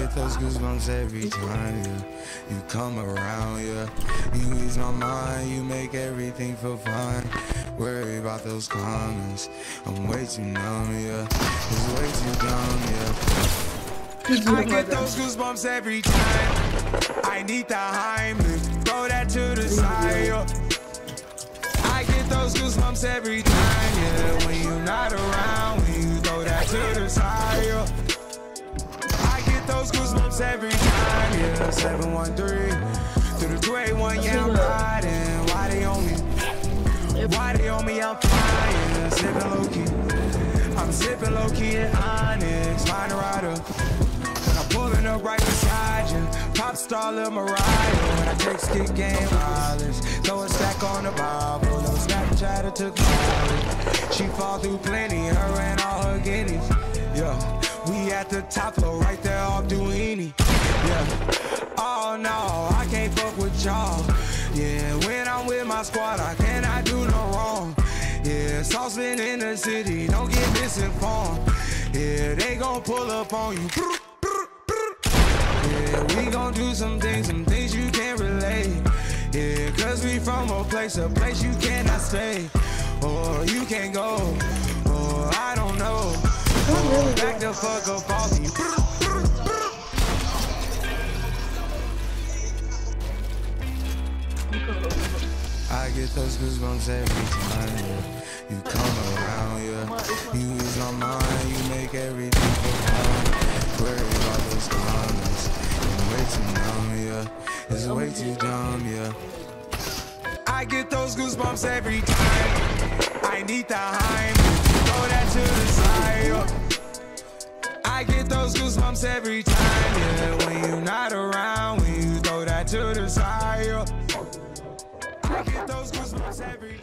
get those goosebumps every time, yeah. You come around, yeah. You ease my mind, you make everything feel fine. Worry about those comments, I'm way too numb, yeah. It's way too dumb, yeah. I get those goosebumps every time. I need the Heimlich, throw that to the side, yeah. I get those goosebumps every time, yeah. When you're not around, when you throw that to the side, yeah. I get those goosebumps every time, yeah. 713 through the 281, yeah, I'm riding. Why they on me? Why they on me? I'm flying, sipping low key. I'm sipping low key in Onyx, find a rider. When I'm pulling up right beside you, pop star Lil Mariah. When I take skit game wireless, throw a stack on the Bible. No Snapchat took mileage. She fall through plenty, her and all her guineas. Yeah, we at the top floor, right there off Duini. Yeah, oh no, I can't fuck with y'all. Yeah, when I'm with my squad, I cannot do no wrong. Yeah, saucepan in the city, don't get misinformed. Yeah, they gon' pull up on you. Yeah, we gon' do some things you can't relate. Yeah, cause we from a place you cannot stay. Or you can't go, or I don't know. Or back the fuck up off you. I get those goosebumps every time, yeah. You come around, yeah. You ease my mind, you make everything feel fine. Worry about those comments, I'm way too numb, yeah. It's way too dumb, yeah. I get those goosebumps every time. I need the Heimlich, throw that to the side, yeah. I get those goosebumps every time, yeah. When you're not around, when you throw that to the side, yeah. I get those goosebumps every